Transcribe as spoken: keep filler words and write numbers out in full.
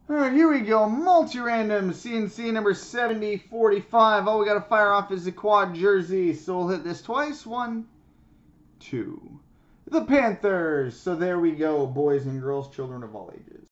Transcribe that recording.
All right, here we go. Multi-random C N C number seventy forty-five. All we got to fire off is the quad jersey. So we'll hit this twice. One, two. The Panthers. So there we go, boys and girls, children of all ages.